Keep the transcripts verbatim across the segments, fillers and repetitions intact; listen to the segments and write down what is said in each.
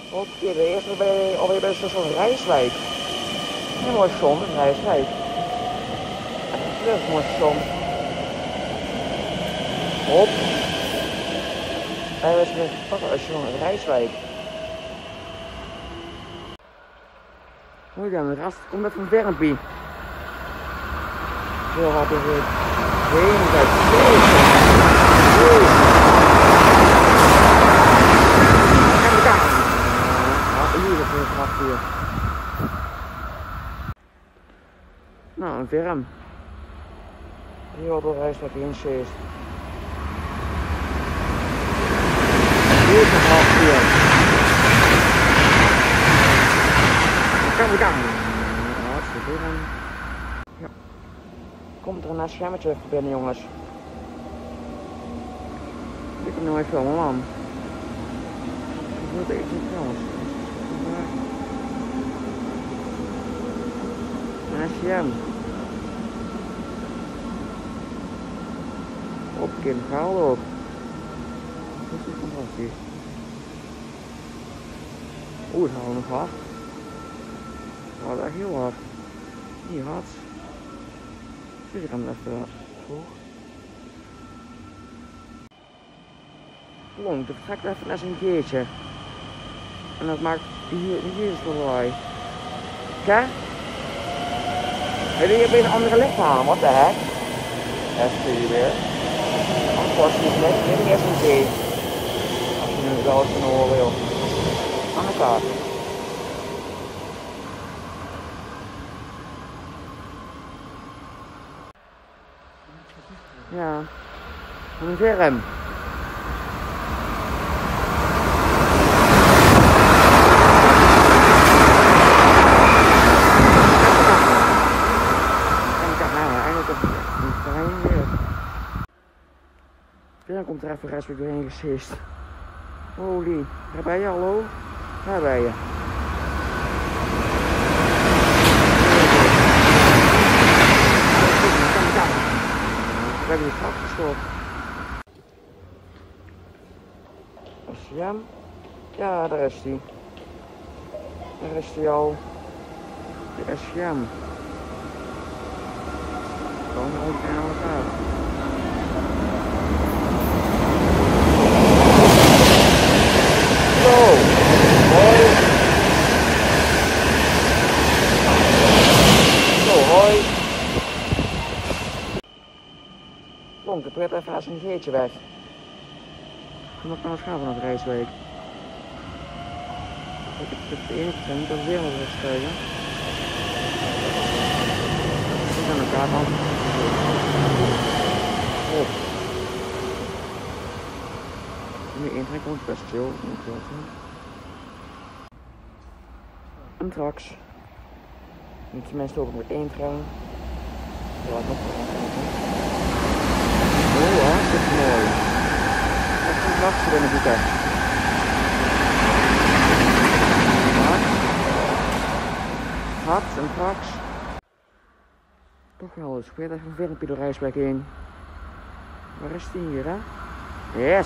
Op keer de eerste bij, alweer bij het station Rijswijk. Een mooi station, Rijswijk. Dat is een mooi station. Hop. En we zijn pakken station Rijswijk. Hoe dan, de rast komt net van Vermpie. Zo gaat er weer heen, kijk. Kijk daar. Hier is het graag hier. Nou, een Verm. Hier wordt de Rijswijk heen zeest. Hier is het graag hier. Kijk daar. Hartstikke goed. Ja. Komt er een schermetje binnen, jongens. Ik heb nog even filmen, man. Ik wil het even niet filmen. Een scherm. Op kind, haal op. Dat is fantastisch. Oeh, het houdt nog hard. Het houdt echt heel hard. Hier hard. Dus ik ga hem even voor. Long, dat ga ik even naar zijn keertje. En dat maakt hier, hier is het lawaai. Kijk. Heb je hier weer een andere lichaam? Wat de heck? Even weer. Anders was het niet net. Dit is een keer. Als je nu wel eens van horen wil. Aan elkaar. Ja, een Verm. Dan komt er even Rijswijk doorheen gesist. Holy, daar ben je, hallo? Daar ben je. We hebben de trap gestopt. S M. Ja, daar is hij. Daar is hij al. De S M. Gewoon rond en aan elkaar. Zo. Hoi. Zo, hoi. Klonk, ik probeer even een geertje weg. Kom ik naar het gaan vanaf Rijswijk. Ik heb het enige zijn, dat is weer nog eens stijgen. Ik ben elkaar dan. Op. Nu intrek komt best chill. En straks. Nu tenminste ook met één trein. Ja, nog oh, hartstikke mooi. Dat is een nachtje binnen boeken. Hard en straks. Toch wel eens. Ik weet even een Vermpie door Rijswijk heen. Waar is die hier, hè? Yes!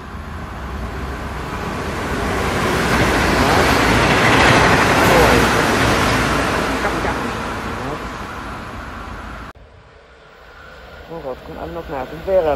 Mooi. Kom, kom. Oh, wat komt er nog naar een Verm?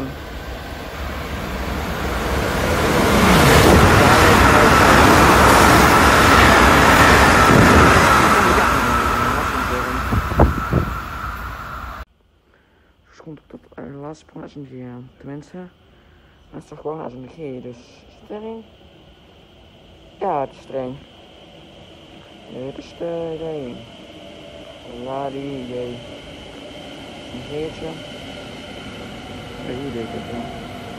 Komt op dat uh, laatste sprong als een G aan. Tenminste, het is toch gewoon als een G, dus streng. Ja, het is streng. Dit is streng. La die J. Een G'tje. Ja, hier deed ik het wel.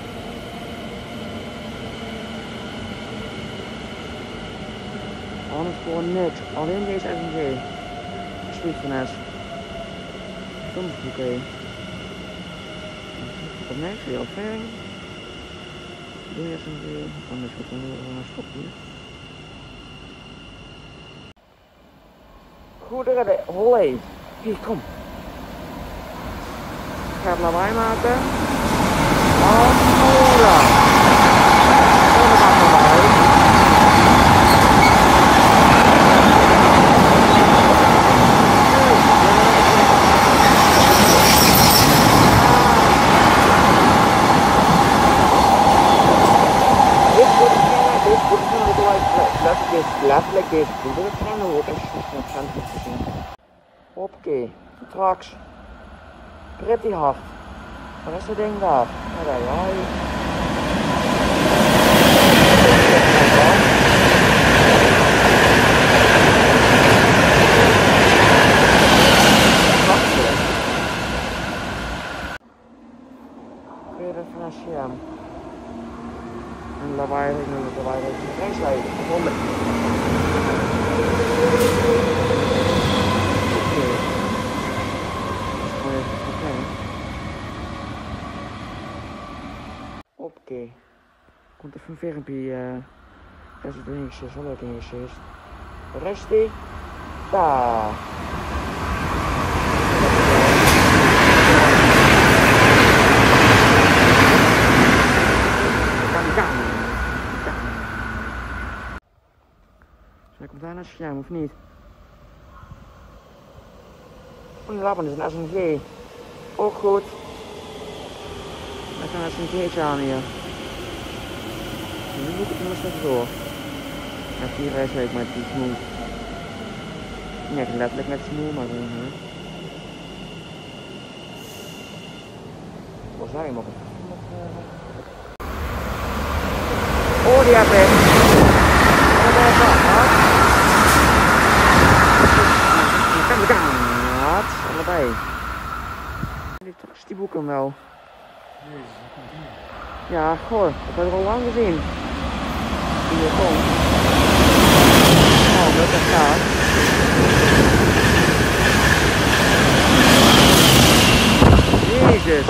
Anders gewoon niks. Alleen deze S M G. Sweet finesse. Dat is oké. Op niks, heel fijn. Doe je eens een keer. Anders moet ik een stop hier. Goederen, hollé. Hier, kom. Ik ga het lawaai maken. Hola. Kom er maar voorbij. letterlijk deze, letterlijk deze proeven. Dat zijn we ook echt goed te zien. Hoppakee, straks. Pretty hard. Wat is dat ding daar? Ja, daar, ja. Weer even naar Siam. En lawaai, ik noem het lawaai, dat is een reisleider. Honderd. Oké. Komt even een filmpje. Uh, dat is het Engels, dat is wel leuk Engels. De rest die. Daar. Zij komt daar naar Siam, of niet? Oh, die lappen is een S M G. Ook goed. Dan gaan we een S M G'tje aan hier. Nu moet ik nog eens even door. Ja, vier reisweek met die smoel. Niet letterlijk met smoel, maar gewoon, hè. Waar zijn we nog? Oh, die heb ik. Wat is dat? Kan ik aan? Wat? Allebei. Die toch die boeken wel. Ja, goh, dat hebben we al lang gezien. Hier komt. Oh, dat is gaat. Jezus.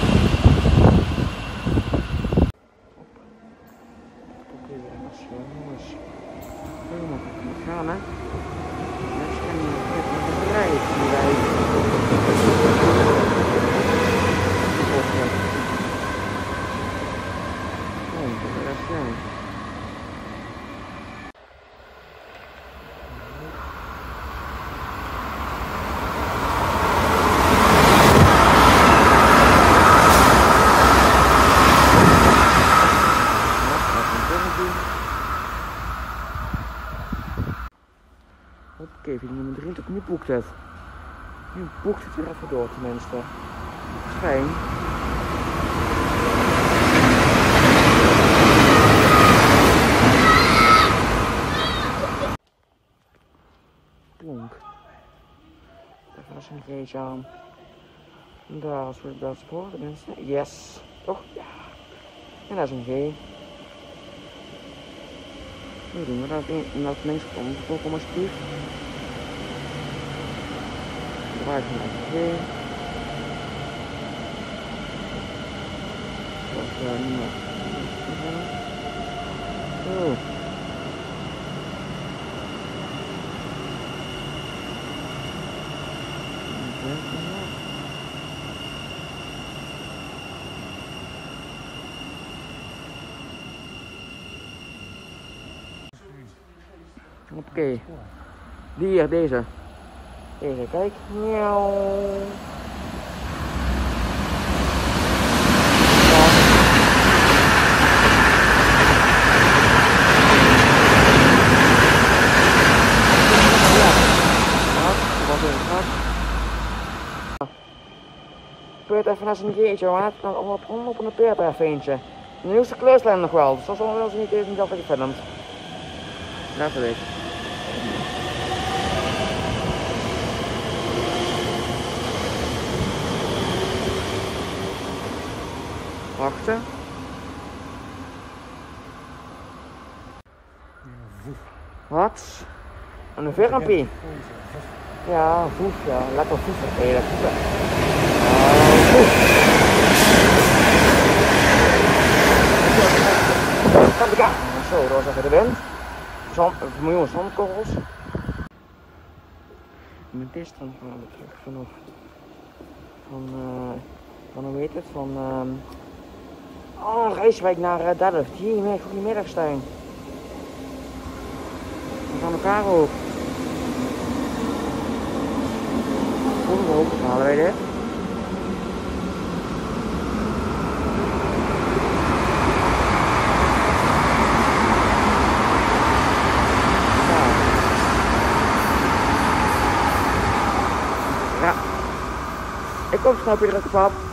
Oké, weer als jongens. Helemaal goed gaan, hè. Net gaan we met de bedrijf die wij. Oké, video nummer drieëntwintig, nu boekt het. Nu boekt het weer even door tenminste. Fijn. Plonk. Even een S M G'tje aan. En daar is weer dat spoor, tenminste. Yes. Toch? Ja. En dat is een G. Nu doen we dat in dat links komt. Kom alsjeblieft. Draai ik naar G. Dat is uh, niet meer. Oh. Oké, okay. Die hier, deze. Deze, kijk. Miauw. Peert even naar zijn geetje, maar net nog op, op, op een peert even eentje. De nieuwste kleurslijn nog wel, dus dat zal wel eens niet eens niet altijd gefilmd. Dat weet ik. Wachten. Wat? Een vermpie. Ja, voef, ja. Lekker voeven. Hé, lekker voeven. Oh, voef. Kan ik aan. Zo, dat was even de wind. Zand, een miljoen zandkorrels. Met deze dan gaan we terug vanaf. Van, uh, van hoe heet het? Van, um... oh, Rijswijk naar uh, Delft. Hier, goedemiddag Stijn. We gaan elkaar ook. Hoe hoog halen wij dit? Ik kom snel op je drukken, pap.